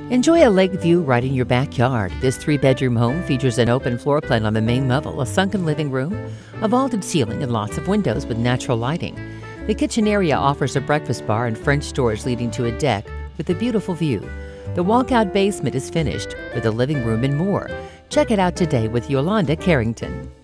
Enjoy a lake view right in your backyard. This 3-bedroom home features an open floor plan on the main level, a sunken living room, a vaulted ceiling, and lots of windows with natural lighting. The kitchen area offers a breakfast bar and French storage leading to a deck with a beautiful view. The walkout basement is finished with a living room and more. Check it out today with Yolanda Carrington.